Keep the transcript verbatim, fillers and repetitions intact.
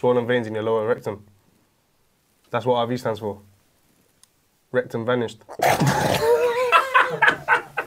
swollen veins in your lower rectum. That's what R V stands for. Rectum vanished.